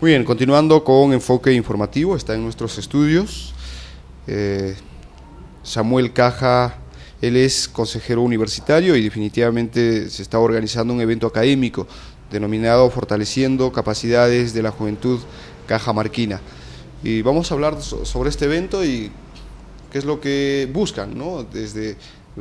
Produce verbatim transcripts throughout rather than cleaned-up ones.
Muy bien, continuando con Enfoque Informativo, está en nuestros estudios eh, Samuel Caja. Él es consejero universitario y definitivamente se está organizando un evento académico denominado Fortaleciendo Capacidades de la Juventud Cajamarquina. Y vamos a hablar sobre este evento y qué es lo que buscan, ¿no? Desde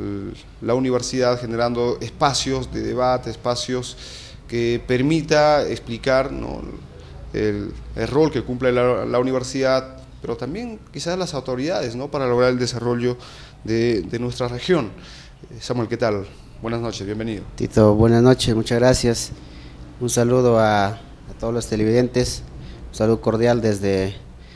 la universidad, generando espacios de debate, espacios que permita explicar, ¿no?, el, el rol que cumple la, la universidad, pero también quizás las autoridades, ¿no?, para lograr el desarrollo de, de nuestra región. Samuel, ¿qué tal? Buenas noches, bienvenido. Tito, buenas noches, muchas gracias. Un saludo a, a todos los televidentes, un saludo cordial desde,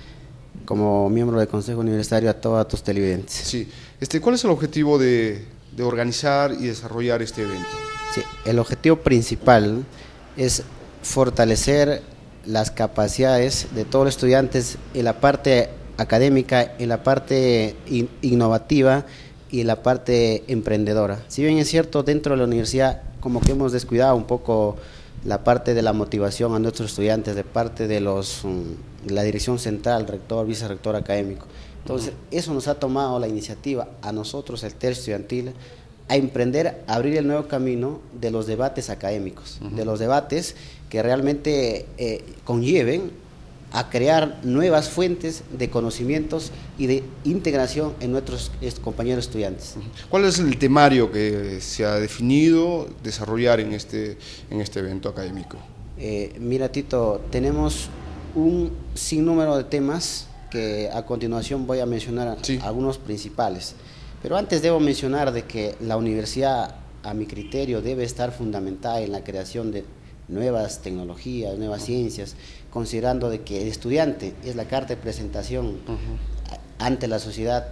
como miembro del Consejo Universitario, a todos tus televidentes. Sí, este, ¿cuál es el objetivo de, de organizar y desarrollar este evento? Sí, el objetivo principal es fortalecer las capacidades de todos los estudiantes en la parte académica, en la parte in, innovativa y en la parte emprendedora. Si bien es cierto, dentro de la universidad como que hemos descuidado un poco la parte de la motivación a nuestros estudiantes, de parte de los de la dirección central, rector, vicerrector académico. Entonces, eso nos ha tomado la iniciativa a nosotros, el tercio estudiantil, a emprender, a abrir el nuevo camino de los debates académicos, uh-huh. de los debates que realmente eh, conlleven a crear nuevas fuentes de conocimientos y de integración en nuestros compañeros estudiantes. ¿Cuál es el temario que se ha definido desarrollar en este, en este evento académico? Eh, mira, Tito, tenemos un sinnúmero de temas que a continuación voy a mencionar, sí, algunos principales. Pero antes debo mencionar de que la universidad, a mi criterio, debe estar fundamentada en la creación de nuevas tecnologías, nuevas uh-huh. ciencias, considerando de que el estudiante es la carta de presentación uh-huh. ante la sociedad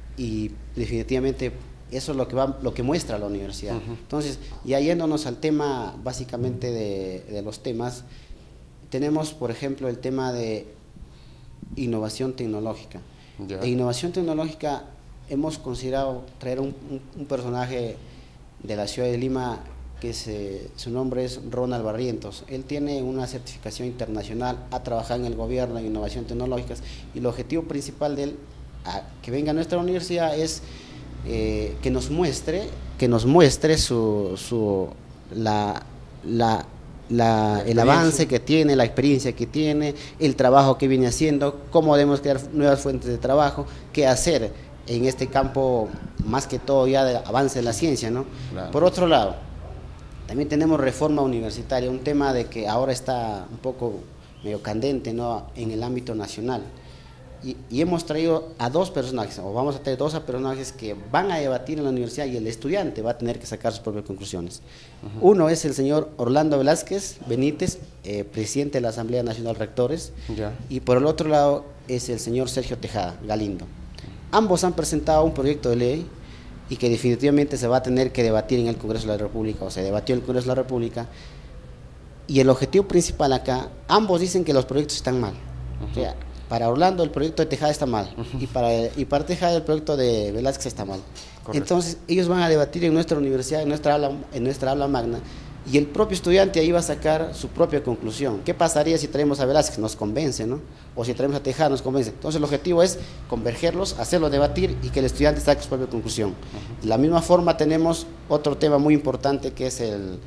y definitivamente eso es lo que, va, lo que muestra la universidad. Uh-huh. Entonces, ya yéndonos al tema básicamente de, de los temas, tenemos por ejemplo el tema de innovación tecnológica. Yeah. E innovación tecnológica hemos considerado traer un, un, un personaje de la ciudad de Lima que se, su nombre es Ronald Barrientos. Él tiene una certificación internacional, ha trabajado en el gobierno en innovación tecnológica y el objetivo principal de él, a que venga a nuestra universidad, es eh, que nos muestre, que nos muestre su, su, la, la, la, el avance que tiene, la experiencia que tiene, el trabajo que viene haciendo, cómo debemos crear nuevas fuentes de trabajo, qué hacer en este campo, más que todo ya de avance de la ciencia, ¿no? Claro. Por otro lado, también tenemos reforma universitaria, un tema de que ahora está un poco medio candente, ¿no?, en el ámbito nacional. Y, y hemos traído a dos personajes, o vamos a traer dos personajes que van a debatir en la universidad y el estudiante va a tener que sacar sus propias conclusiones. Uh-huh. Uno es el señor Orlando Velázquez Benítez, eh, presidente de la Asamblea Nacional de Rectores, yeah. y por el otro lado es el señor Sergio Tejada Galindo. Ambos han presentado un proyecto de ley y que definitivamente se va a tener que debatir en el Congreso de la República, o se debatió en el Congreso de la República, y el objetivo principal acá, ambos dicen que los proyectos están mal. Uh-huh. O sea, para Orlando el proyecto de Tejada está mal, uh-huh. y, para, y para Tejada el proyecto de Velázquez está mal. Correcto. Entonces ellos van a debatir en nuestra universidad, en nuestra aula, en nuestra aula magna, y el propio estudiante ahí va a sacar su propia conclusión. ¿Qué pasaría si traemos a Velázquez? Nos convence, ¿no? O si traemos a Tejada, nos convence. Entonces el objetivo es convergerlos, hacerlos debatir y que el estudiante saque su propia conclusión. Uh-huh. De la misma forma tenemos otro tema muy importante que es el,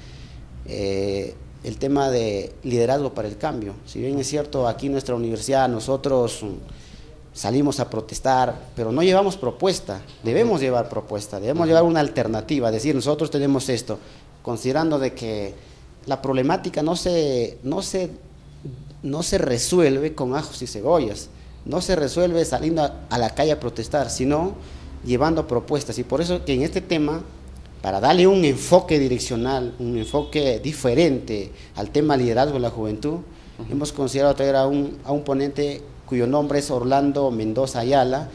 eh, el tema de liderazgo para el cambio. Si bien es cierto, aquí en nuestra universidad nosotros salimos a protestar, pero no llevamos propuesta. Debemos llevar propuesta, debemos uh-huh. llevar una alternativa, decir nosotros tenemos esto, considerando de que la problemática no se, no se, no se resuelve con ajos y cebollas, no se resuelve saliendo a, a la calle a protestar, sino llevando propuestas. Y por eso que en este tema, para darle un enfoque direccional, un enfoque diferente al tema liderazgo de la juventud, uh-huh. hemos considerado traer a un, a un ponente cuyo nombre es Orlando Mendoza Ayala.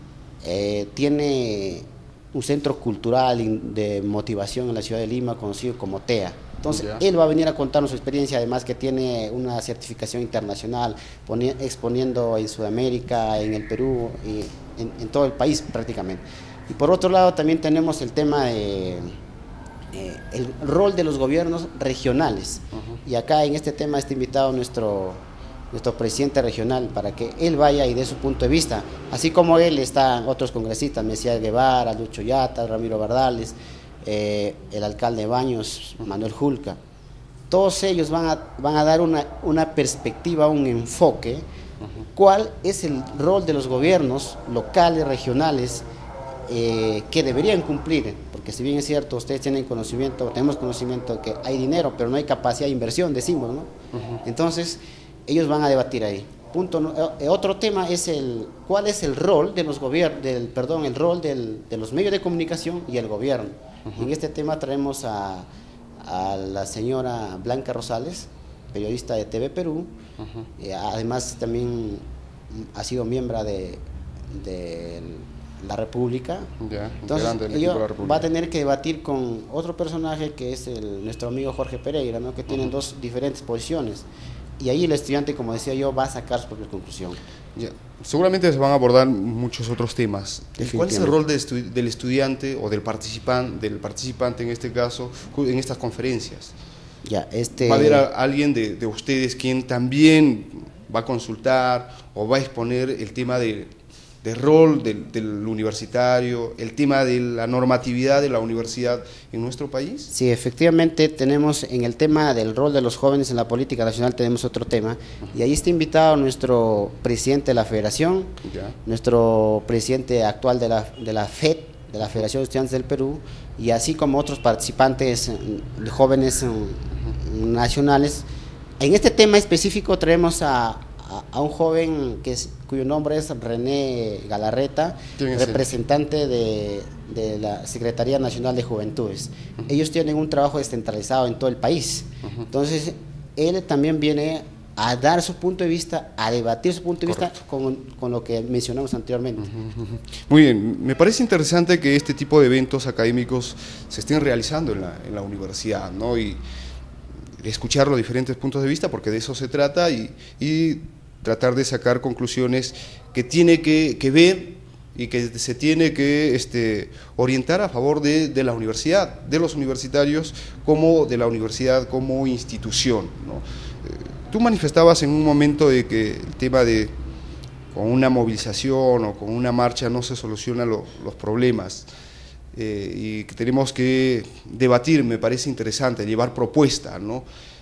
eh, tiene un centro cultural de motivación en la ciudad de Lima, conocido como TEA. Entonces, yeah. él va a venir a contarnos su experiencia, además que tiene una certificación internacional, exponiendo en Sudamérica, en el Perú, y en, en todo el país prácticamente. Y por otro lado, también tenemos el tema de eh, el rol de los gobiernos regionales. Uh-huh. Y acá en este tema está invitado nuestro nuestro presidente regional, para que él vaya y dé su punto de vista. Así como él, están otros congresistas, Mesías Guevara, Lucho Yata, Ramiro Bardales, eh, el alcalde de Baños, Manuel Julca. Todos ellos van a, van a dar una, una perspectiva, un enfoque, uh-huh. cuál es el rol de los gobiernos locales, regionales, eh, que deberían cumplir, porque si bien es cierto, ustedes tienen conocimiento, tenemos conocimiento que hay dinero, pero no hay capacidad de inversión, decimos, ¿no? Uh-huh. Entonces, ellos van a debatir ahí. Punto, eh, otro tema es el, cuál es el rol de los gobiernos, del, perdón, el rol del, de los medios de comunicación y el gobierno. Uh-huh. En este tema traemos a, a la señora Blanca Rosales, periodista de T V Perú, uh-huh. eh, además también ha sido miembro de, de la República. Yeah, entonces ella va a tener que debatir con otro personaje que es el, nuestro amigo Jorge Pereira, ¿no? Que tienen uh-huh. dos diferentes posiciones, y ahí el estudiante, como decía yo, va a sacar su propia conclusión. Yeah. Seguramente se van a abordar muchos otros temas. ¿Cuál es el rol de estu del estudiante o del participante, del participante en este caso, en estas conferencias? Ya, este... ¿Va a haber a alguien de, de ustedes quien también va a consultar o va a exponer el tema de, de rol del, del universitario, el tema de la normatividad de la universidad en nuestro país? Sí, efectivamente tenemos en el tema del rol de los jóvenes en la política nacional, tenemos otro tema, uh-huh. y ahí está invitado nuestro presidente de la federación, yeah. nuestro presidente actual de la, de la F E D, de la Federación de Estudiantes del Perú, y así como otros participantes jóvenes uh-huh. nacionales. En este tema específico traemos a, a, a un joven que es, cuyo nombre es René Galarreta, representante de, de la Secretaría Nacional de Juventudes. Uh-huh. Ellos tienen un trabajo descentralizado en todo el país. Uh-huh. Entonces, él también viene a dar su punto de vista, a debatir su punto de Correcto. vista con, con lo que mencionamos anteriormente. Uh-huh, uh-huh. Muy bien, me parece interesante que este tipo de eventos académicos se estén realizando en la, en la universidad, ¿no? Y escuchar los diferentes puntos de vista, porque de eso se trata, y, y tratar de sacar conclusiones que tiene que, que ver y que se tiene que este, orientar a favor de, de la universidad, de los universitarios, como de la universidad como institución, ¿no? Tú manifestabas en un momento de que el tema de con una movilización o con una marcha no se solucionan lo, los problemas, eh, y que tenemos que debatir, me parece interesante, llevar propuestas, ¿no?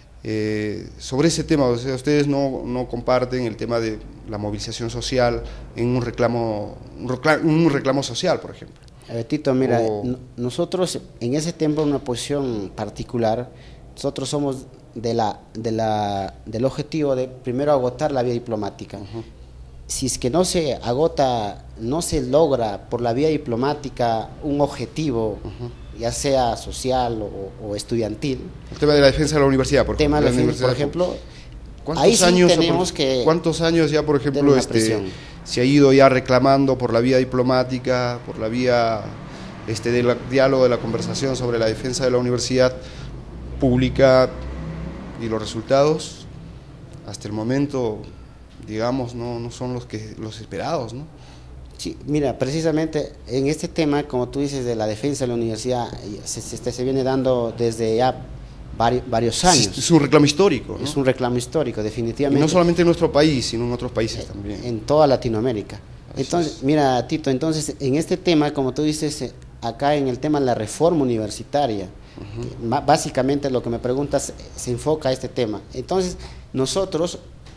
Eh, sobre ese tema. O sea, ustedes no, no comparten el tema de la movilización social en un reclamo, un reclamo, un reclamo social, por ejemplo. A ver, Tito, mira, o... nosotros en ese tiempo, en una posición particular, nosotros somos de la, de la, del objetivo de primero agotar la vía diplomática. Uh-huh. Si es que no se agota, no se logra por la vía diplomática un objetivo, uh-huh. ya sea social o, o estudiantil. El tema de la defensa de la universidad, por tema ejemplo. De la, por ejemplo, ¿Cuántos ahí sí años, tenemos por, que ¿Cuántos años ya, por ejemplo, este, se ha ido ya reclamando por la vía diplomática, por la vía este, del diálogo, de la conversación sobre la defensa de la universidad pública, y los resultados hasta el momento, digamos, no, no son los que los esperados, ¿no? Sí, mira, precisamente en este tema, como tú dices, de la defensa de la universidad, se, se, se viene dando desde ya varios, varios años. Es un reclamo histórico, ¿no? Es un reclamo histórico, definitivamente. Y no solamente en nuestro país, sino en otros países en, también. En toda Latinoamérica. Así entonces, es. Mira, Tito, entonces, en este tema, como tú dices, acá en el tema de la reforma universitaria, uh-huh. básicamente lo que me preguntas se enfoca a este tema. Entonces, nosotros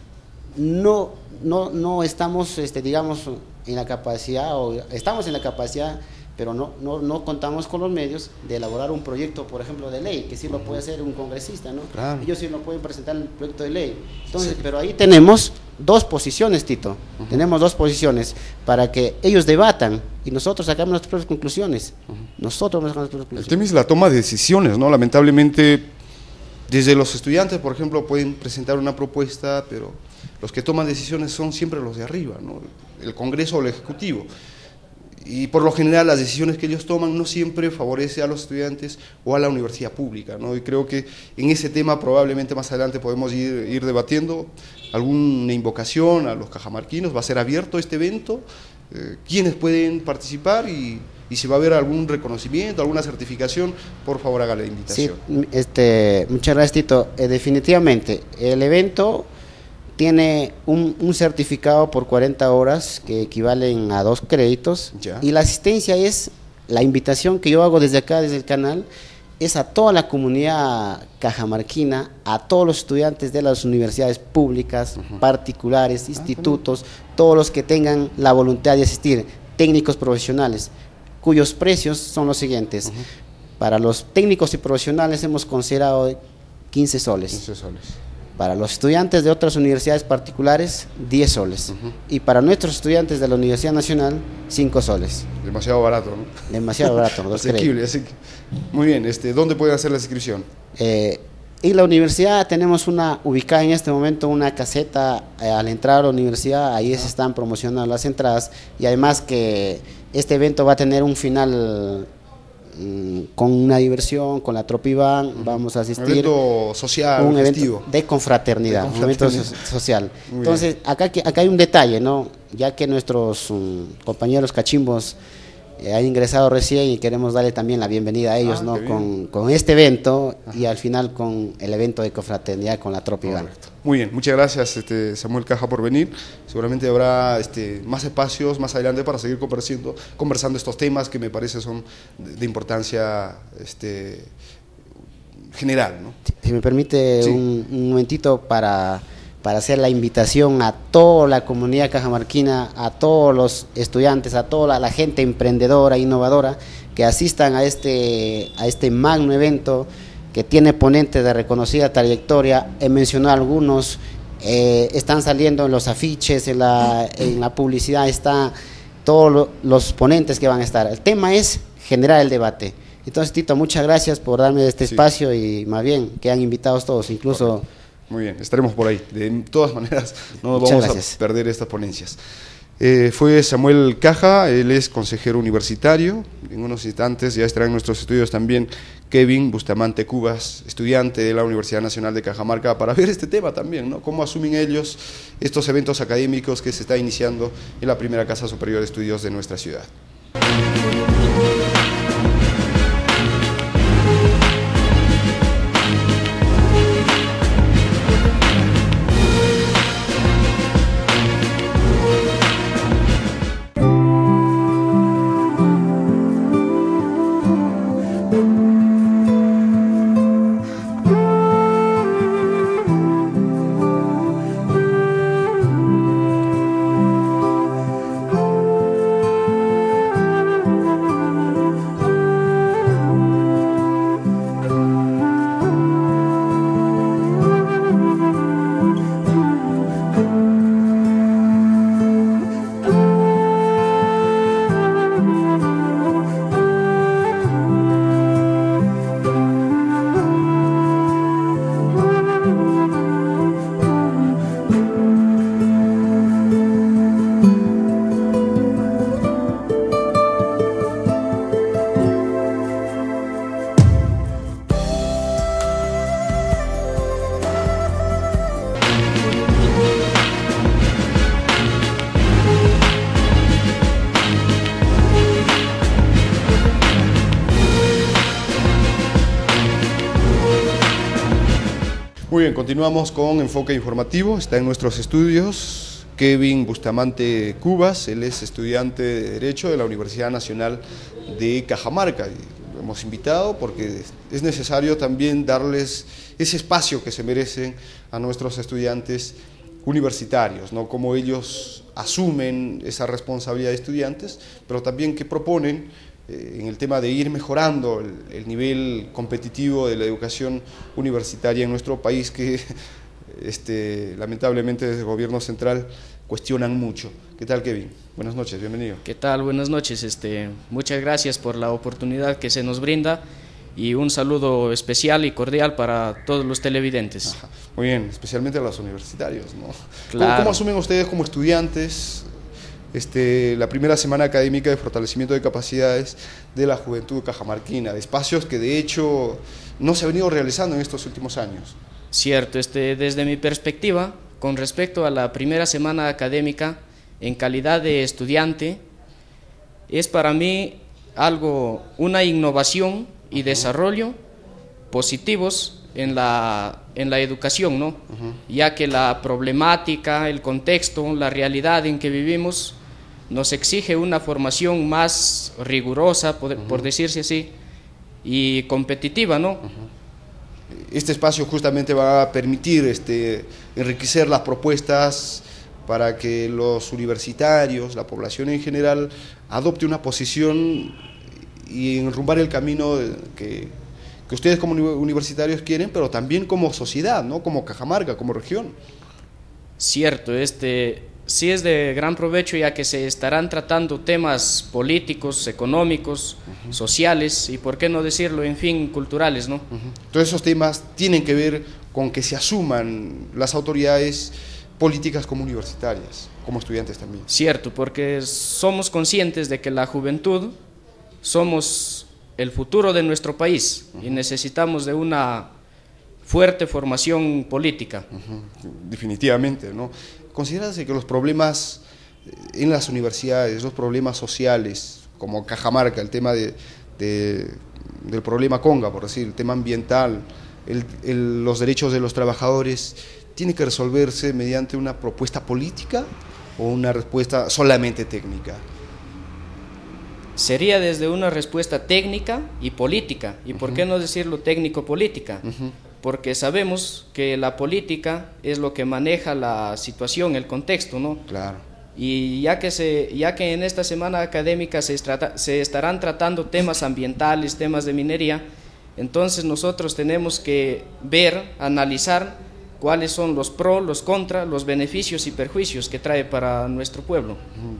no, no, no estamos, este, digamos, en la capacidad, o estamos en la capacidad, pero no, no, no contamos con los medios de elaborar un proyecto, por ejemplo, de ley, que sí lo puede hacer un congresista, ¿no? Claro. Ellos sí lo pueden presentar el proyecto de ley. Entonces, sí. Pero ahí tenemos dos posiciones, Tito, uh-huh. tenemos dos posiciones para que ellos debatan y nosotros sacamos nuestras propias conclusiones. Uh-huh. Nosotros sacamos nuestras propias conclusiones. El tema es la toma de decisiones, ¿no? Lamentablemente, desde los estudiantes, por ejemplo, pueden presentar una propuesta, pero los que toman decisiones son siempre los de arriba, ¿no? El Congreso o el Ejecutivo. Y por lo general las decisiones que ellos toman no siempre favorece a los estudiantes o a la universidad pública, ¿no? Y creo que en ese tema probablemente más adelante podemos ir, ir debatiendo alguna invocación a los cajamarquinos. Va a ser abierto este evento, eh, quiénes pueden participar y, y si va a haber algún reconocimiento, alguna certificación, por favor haga la invitación. Sí, este, muchas gracias, Tito. Eh, definitivamente el evento tiene un, un certificado por cuarenta horas que equivalen a dos créditos. Ya. Y la asistencia es, la invitación que yo hago desde acá, desde el canal, es a toda la comunidad cajamarquina, a todos los estudiantes de las universidades públicas, uh-huh. particulares, institutos, ah, todos los que tengan la voluntad de asistir, técnicos profesionales, cuyos precios son los siguientes. Uh-huh. Para los técnicos y profesionales hemos considerado quince soles. quince soles. Para los estudiantes de otras universidades particulares, diez soles. Uh-huh. Y para nuestros estudiantes de la Universidad Nacional, cinco soles. Demasiado barato, ¿no? Demasiado barato. Asequible, así que, muy bien, este, ¿dónde pueden hacer la inscripción? Eh, en la universidad tenemos una, ubicada en este momento una caseta eh, al entrar a la universidad, ahí uh-huh. se están promocionando las entradas, y además que este evento va a tener un final con una diversión, con la Tropiván, uh-huh. vamos a asistir. Un evento social, un festivo. evento de confraternidad, de confraternidad. Un evento so social. Muy Entonces, acá, acá hay un detalle, ¿no? Ya que nuestros um, compañeros cachimbos eh, han ingresado recién y queremos darle también la bienvenida a ellos, ah, ¿no? Con, con este evento Ajá. y al final con el evento de confraternidad con la Tropiván. Muy bien, muchas gracias este, Samuel Caja por venir. Seguramente habrá este, más espacios más adelante para seguir conversando, conversando estos temas que me parece son de, de importancia este, general, ¿no? Si me permite sí. un, un momentito para, para hacer la invitación a toda la comunidad cajamarquina, a todos los estudiantes, a toda la, la gente emprendedora, innovadora, que asistan a este, a este magno evento que tiene ponentes de reconocida trayectoria. He mencionado algunos, eh, están saliendo en los afiches, en la, en la publicidad, están todos lo, los ponentes que van a estar. El tema es generar el debate. Entonces, Tito, muchas gracias por darme este sí. espacio y más bien, quedan invitados todos, incluso... Correcto. Muy bien, estaremos por ahí. De todas maneras, no nos vamos gracias. a perder estas ponencias. Eh, fue Samuel Caja, él es consejero universitario. En unos instantes ya estará en nuestros estudios también Kevin Bustamante Cubas, estudiante de la Universidad Nacional de Cajamarca, para ver este tema también, ¿no? Cómo asumen ellos estos eventos académicos que se está iniciando en la primera Casa Superior de Estudios de nuestra ciudad. Muy bien, continuamos con Enfoque Informativo. Está en nuestros estudios Kevin Bustamante Cubas, él es estudiante de Derecho de la Universidad Nacional de Cajamarca. Lo hemos invitado porque es necesario también darles ese espacio que se merecen a nuestros estudiantes universitarios, ¿no? Cómo ellos asumen esa responsabilidad de estudiantes, pero también qué proponen eh, en el tema de ir mejorando el, el nivel competitivo de la educación universitaria en nuestro país, que este, lamentablemente desde el gobierno central cuestionan mucho. ¿Qué tal, Kevin? Buenas noches, bienvenido. ¿Qué tal? Buenas noches. Este, muchas gracias por la oportunidad que se nos brinda y un saludo especial y cordial para todos los televidentes. Ajá. Muy bien, especialmente a los universitarios, ¿no? Claro. ¿Cómo, cómo asumen ustedes como estudiantes este, la primera semana académica de fortalecimiento de capacidades de la juventud cajamarquina, de espacios que de hecho no se han venido realizando en estos últimos años? Cierto, este, desde mi perspectiva, con respecto a la primera semana académica, en calidad de estudiante, es para mí algo, una innovación y desarrollo positivos en la, en la educación, ¿no? Uh-huh. Ya que la problemática, el contexto, la realidad en que vivimos nos exige una formación más rigurosa, por, uh-huh. por decirse así, y competitiva, ¿no? Uh-huh. Este espacio justamente va a permitir este, enriquecer las propuestas para que los universitarios, la población en general, adopte una posición y enrumbar el camino que, que ustedes como universitarios quieren, pero también como sociedad, ¿no? Como Cajamarca, como región. Cierto, este, sí es de gran provecho, ya que se estarán tratando temas políticos, económicos, uh-huh. sociales y, por qué no decirlo, en fin, culturales, ¿no? Uh-huh. Todos esos temas tienen que ver con que se asuman las autoridades políticas como universitarias, como estudiantes también. Cierto, porque somos conscientes de que la juventud somos el futuro de nuestro país, uh-huh. y necesitamos de una fuerte formación política. Uh-huh. Definitivamente, ¿no? ¿Consideras que los problemas en las universidades, los problemas sociales, como Cajamarca, el tema de, de, del problema Conga, por decir, el tema ambiental, el, el, los derechos de los trabajadores, tiene que resolverse mediante una propuesta política o una respuesta solamente técnica? Sería desde una respuesta técnica y política, y uh-huh. por qué no decirlo técnico-política, uh-huh. porque sabemos que la política es lo que maneja la situación, el contexto, ¿no? Claro. Y ya que, se, ya que en esta semana académica se, trata, se estarán tratando temas ambientales, temas de minería, entonces nosotros tenemos que ver, analizar cuáles son los pros, los contras, los beneficios y perjuicios que trae para nuestro pueblo.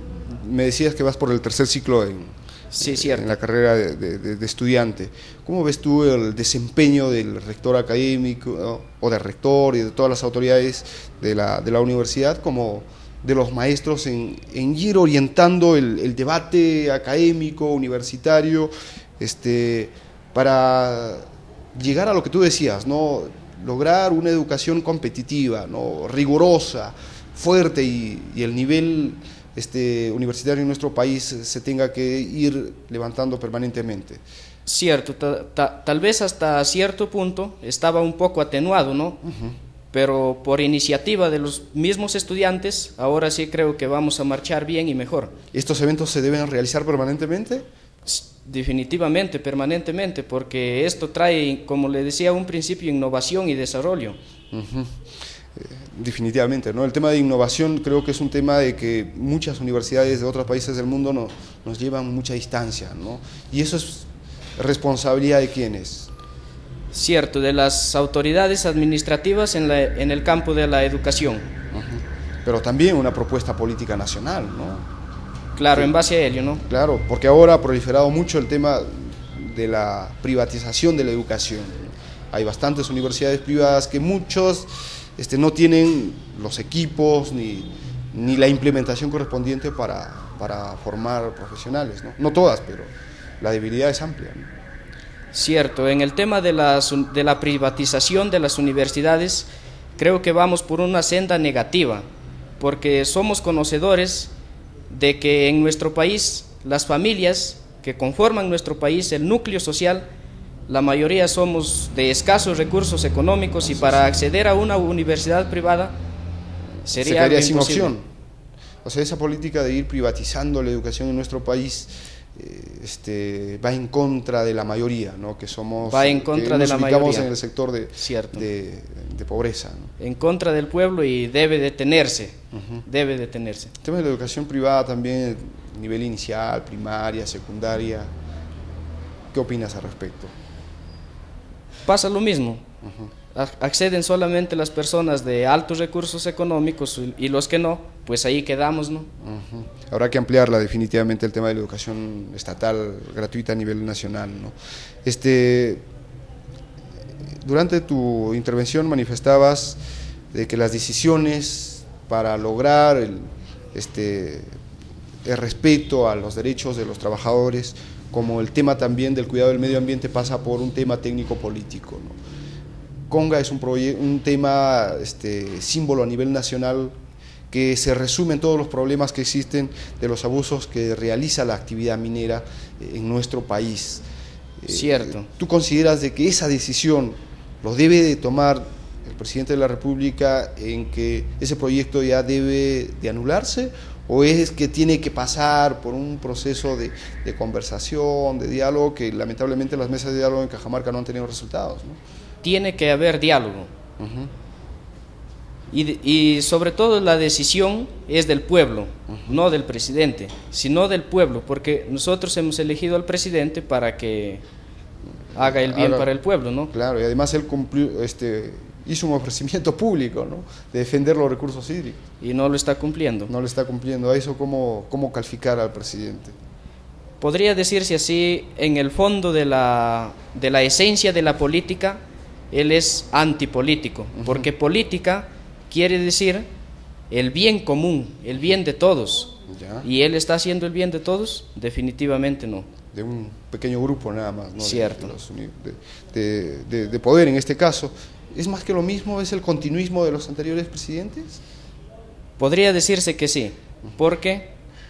Me decías que vas por el tercer ciclo en, sí, cierto. en la carrera de, de, de estudiante. ¿Cómo ves tú el desempeño del rector académico, ¿no? o del rector y de todas las autoridades de la, de la universidad, como de los maestros en, en ir orientando el, el debate académico, universitario, este, para llegar a lo que tú decías, ¿no? Lograr una educación competitiva, ¿no? Rigurosa, fuerte, y, y el nivel este, universitario en nuestro país se tenga que ir levantando permanentemente? Cierto, ta, ta, tal vez hasta cierto punto estaba un poco atenuado, ¿no? Uh-huh. Pero por iniciativa de los mismos estudiantes, ahora sí creo que vamos a marchar bien y mejor. ¿Estos eventos se deben realizar permanentemente? Definitivamente, permanentemente, porque esto trae, como le decía a un principio, innovación y desarrollo. Uh-huh. eh, definitivamente, ¿no? El tema de innovación creo que es un tema de que muchas universidades de otros países del mundo no, nos llevan mucha distancia, ¿no? Y eso es responsabilidad de quiénes. Cierto, de las autoridades administrativas en, la, en el campo de la educación. Uh-huh. Pero también una propuesta política nacional, ¿no? Claro, en base a ello, ¿no? Claro, porque ahora ha proliferado mucho el tema de la privatización de la educación. Hay bastantes universidades privadas que muchos este, no tienen los equipos ni, ni la implementación correspondiente para, para formar profesionales, ¿no? No todas, pero la debilidad es amplia, ¿no? Cierto, en el tema de, las, de la privatización de las universidades, creo que vamos por una senda negativa, porque somos conocedores de que en nuestro país, las familias que conforman nuestro país, el núcleo social, la mayoría somos de escasos recursos económicos, y para acceder a una universidad privada sería se quedaría sin opción. O sea, esa política de ir privatizando la educación en nuestro país eh, este, va en contra de la mayoría, ¿no? Que somos, va en contra de la mayoría. Nos ubicamos en el sector de, de, de pobreza, ¿no? En contra del pueblo, y debe detenerse, uh-huh. debe detenerse. El tema de la educación privada también, nivel inicial, primaria, secundaria, ¿qué opinas al respecto? Pasa lo mismo. Uh-huh. Acceden solamente las personas de altos recursos económicos, y los que no, pues ahí quedamos, ¿no? Uh-huh. Habrá que ampliarla definitivamente, el tema de la educación estatal gratuita a nivel nacional, ¿no? Este, durante tu intervención manifestabas de que las decisiones para lograr el, este, el respeto a los derechos de los trabajadores, como el tema también del cuidado del medio ambiente, pasa por un tema técnico-político, ¿no? Conga es un, un tema este, símbolo a nivel nacional, que se resume en todos los problemas que existen de los abusos que realiza la actividad minera en nuestro país. Cierto. ¿Tú consideras de que esa decisión ¿Los debe de tomar el presidente de la República en que ese proyecto ya debe de anularse? ¿O es que tiene que pasar por un proceso de, de conversación, de diálogo, que lamentablemente las mesas de diálogo en Cajamarca no han tenido resultados, ¿no? Tiene que haber diálogo. Uh-huh. y, y sobre todo la decisión es del pueblo, uh-huh. no del presidente, sino del pueblo, porque nosotros hemos elegido al presidente para que haga el bien Ahora, para el pueblo, ¿no? Claro, y además él cumplió, este, hizo un ofrecimiento público, ¿no?, de defender los recursos hídricos. Y no lo está cumpliendo. No lo está cumpliendo. ¿A eso cómo, cómo calificar al presidente? Podría decirse así, en el fondo de la, de la esencia de la política, él es antipolítico, uh-huh. porque política quiere decir el bien común, el bien de todos. Ya. ¿Y él está haciendo el bien de todos? Definitivamente no. De un pequeño grupo nada más, ¿no? Cierto. De, de, los, de, de, de poder en este caso. ¿Es más que lo mismo? ¿Es el continuismo de los anteriores presidentes? Podría decirse que sí, porque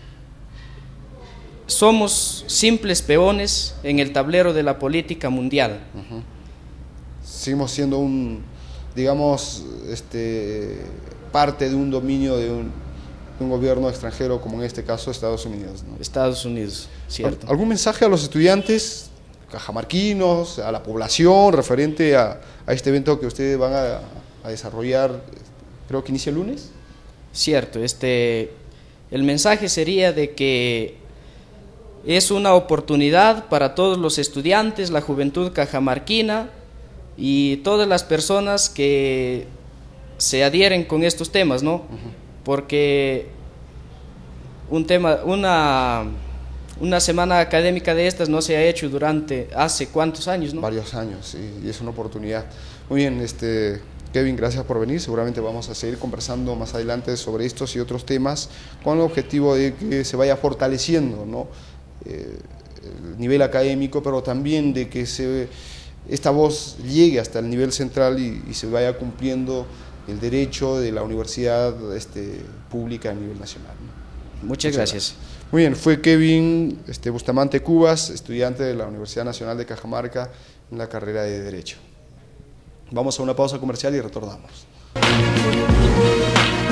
somos simples peones en el tablero de la política mundial. Uh-huh. Seguimos siendo un, digamos, este, parte de un dominio de un, de un gobierno extranjero, como en este caso Estados Unidos, ¿no? Estados Unidos, cierto. ¿Algún mensaje a los estudiantes cajamarquinos, a la población, referente a, a este evento que ustedes van a, a desarrollar, creo que inicia el lunes? Cierto, este, el mensaje sería de que es una oportunidad para todos los estudiantes, la juventud cajamarquina y todas las personas que se adhieren con estos temas, ¿no? Uh-huh. Porque un tema, una, una semana académica de estas no se ha hecho durante hace cuántos años, ¿no? Varios años, sí, y es una oportunidad. Muy bien, este, Kevin, gracias por venir. Seguramente vamos a seguir conversando más adelante sobre estos y otros temas con el objetivo de que se vaya fortaleciendo, ¿no?, eh, el nivel académico, pero también de que se, esta voz llegue hasta el nivel central y, y se vaya cumpliendo el derecho de la universidad este, pública a nivel nacional, ¿no? Muchas, Muchas gracias. gracias. Muy bien, fue Kevin este, Bustamante Cubas, estudiante de la Universidad Nacional de Cajamarca en la carrera de Derecho. Vamos a una pausa comercial y retornamos.